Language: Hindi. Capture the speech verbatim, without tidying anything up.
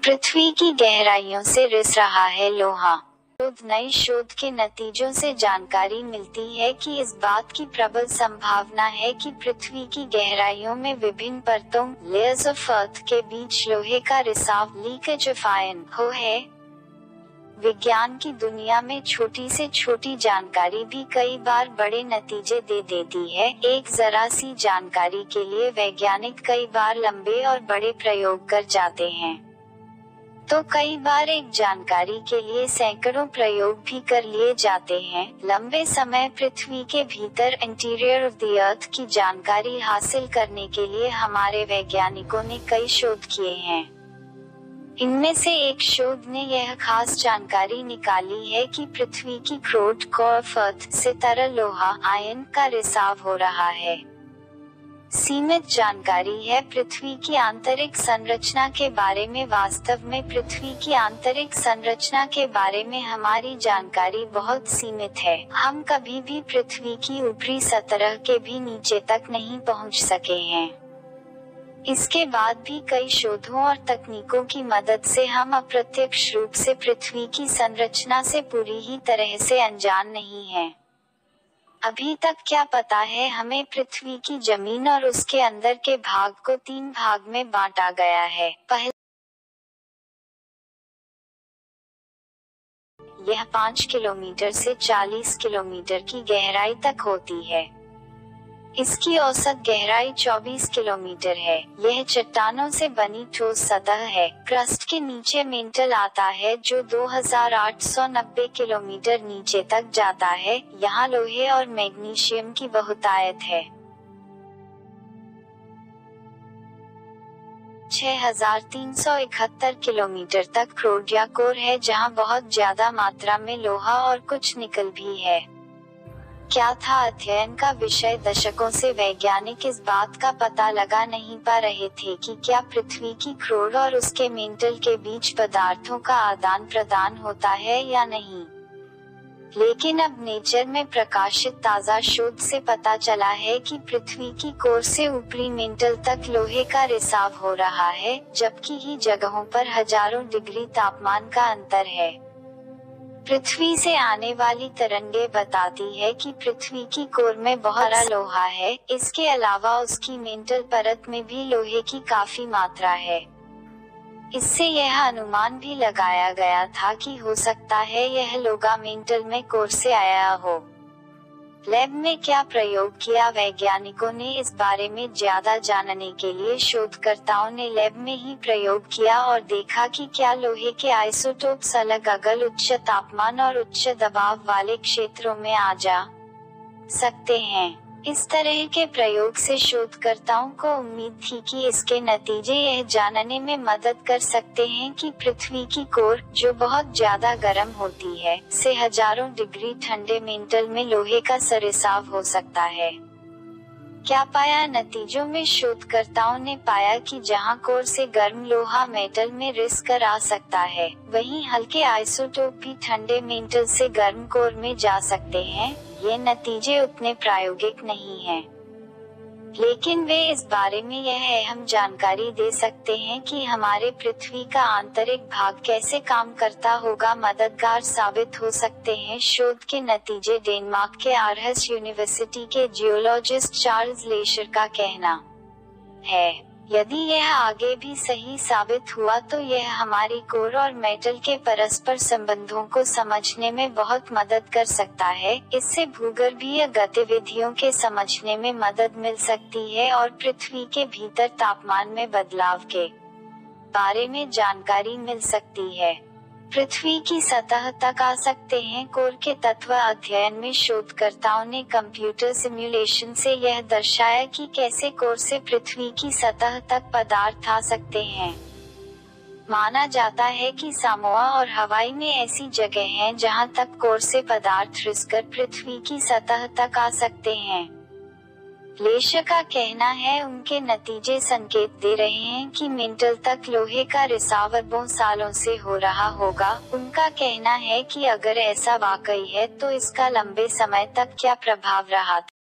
पृथ्वी की गहराइयों से रिस रहा है लोहा। शोध नई शोध के नतीजों से जानकारी मिलती है कि इस बात की प्रबल संभावना है कि पृथ्वी की गहराइयों में विभिन्न परतों लेयर्स ऑफ अर्थ के बीच लोहे का रिसाव लीकेज ऑफ आयरन हो है। विज्ञान की दुनिया में छोटी से छोटी जानकारी भी कई बार बड़े नतीजे दे देती है। एक जरा सी जानकारी के लिए वैज्ञानिक कई बार लंबे और बड़े प्रयोग कर जाते हैं, तो कई बार एक जानकारी के लिए सैकड़ों प्रयोग भी कर लिए जाते हैं। लंबे समय पृथ्वी के भीतर इंटीरियर ऑफ द अर्थ की जानकारी हासिल करने के लिए हमारे वैज्ञानिकों ने कई शोध किए हैं। इनमें से एक शोध ने यह खास जानकारी निकाली है कि पृथ्वी की क्रोड कोर ऑफ अर्थ से तरल लोहा आयन का रिसाव हो रहा है। सीमित जानकारी है पृथ्वी की आंतरिक संरचना के बारे में। वास्तव में पृथ्वी की आंतरिक संरचना के बारे में हमारी जानकारी बहुत सीमित है। हम कभी भी पृथ्वी की ऊपरी सतह के भी नीचे तक नहीं पहुंच सके हैं। इसके बाद भी कई शोधों और तकनीकों की मदद से हम अप्रत्यक्ष रूप से पृथ्वी की संरचना से पूरी ही तरह से अनजान नहीं हैं। अभी तक क्या पता है हमें? पृथ्वी की जमीन और उसके अंदर के भाग को तीन भाग में बांटा गया है। पहला, यह पाँच किलोमीटर से चालीस किलोमीटर की गहराई तक होती है। इसकी औसत गहराई चौबीस किलोमीटर है। यह चट्टानों से बनी ठोस सतह है। क्रस्ट के नीचे मेंटल आता है जो दो हज़ार आठ सौ नब्बे किलोमीटर नीचे तक जाता है। यहाँ लोहे और मैग्नीशियम की बहुतायत है। छह हज़ार तीन सौ इकहत्तर किलोमीटर तक क्रोडिया कोर है जहाँ बहुत ज्यादा मात्रा में लोहा और कुछ निकल भी है। क्या था अध्ययन का विषय? दशकों से वैज्ञानिक इस बात का पता लगा नहीं पा रहे थे कि क्या पृथ्वी की क्रोड और उसके मेंटल के बीच पदार्थों का आदान प्रदान होता है या नहीं। लेकिन अब नेचर में प्रकाशित ताजा शोध से पता चला है कि पृथ्वी की कोर से ऊपरी मेंटल तक लोहे का रिसाव हो रहा है, जबकि ही जगहों पर हजारों डिग्री तापमान का अंतर है। पृथ्वी से आने वाली तरंगे बताती है कि पृथ्वी की कोर में बहुत सारा लोहा है। इसके अलावा उसकी मेंटल परत में भी लोहे की काफी मात्रा है। इससे यह अनुमान भी लगाया गया था कि हो सकता है यह लोहा मेंटल में कोर से आया हो। लैब में क्या प्रयोग किया? वैज्ञानिकों ने इस बारे में ज्यादा जानने के लिए शोधकर्ताओं ने लैब में ही प्रयोग किया और देखा कि क्या लोहे के आइसोटोप्स अलग अलग उच्च तापमान और उच्च दबाव वाले क्षेत्रों में आ जा सकते हैं। इस तरह के प्रयोग से शोधकर्ताओं को उम्मीद थी कि इसके नतीजे यह जानने में मदद कर सकते हैं कि पृथ्वी की कोर, जो बहुत ज्यादा गर्म होती है, से हजारों डिग्री ठंडे मेंटल में लोहे का रिसाव हो सकता है। क्या पाया? नतीजों में शोधकर्ताओं ने पाया कि जहां कोर से गर्म लोहा मेटल में रिस कर आ सकता है, वहीं हल्के आइसोटोप भी ठंडे मेटल से गर्म कोर में जा सकते हैं। ये नतीजे उतने प्रायोगिक नहीं हैं, लेकिन वे इस बारे में यह अहम जानकारी दे सकते हैं कि हमारे पृथ्वी का आंतरिक भाग कैसे काम करता होगा, मददगार साबित हो सकते हैं। शोध के नतीजे डेनमार्क के आरहस यूनिवर्सिटी के जियोलॉजिस्ट चार्ल्स लेशर का कहना है। यदि यह आगे भी सही साबित हुआ तो यह हमारी कोर और मेटल के परस्पर संबंधों को समझने में बहुत मदद कर सकता है। इससे भूगर्भीय गतिविधियों के समझने में मदद मिल सकती है और पृथ्वी के भीतर तापमान में बदलाव के बारे में जानकारी मिल सकती है। पृथ्वी की सतह तक आ सकते हैं। कोर के तत्व अध्ययन में शोधकर्ताओं ने कंप्यूटर सिमुलेशन से यह दर्शाया कि कैसे कोर से पृथ्वी की सतह तक पदार्थ आ सकते हैं। माना जाता है कि सामोआ और हवाई में ऐसी जगह हैं जहां तक कोर से पदार्थ रिसकर पृथ्वी की सतह तक आ सकते हैं। लेशर का कहना है उनके नतीजे संकेत दे रहे हैं कि मेंटल तक लोहे का रिसाव अरबों सालों से हो रहा होगा। उनका कहना है कि अगर ऐसा वाकई है तो इसका लंबे समय तक क्या प्रभाव रहा था।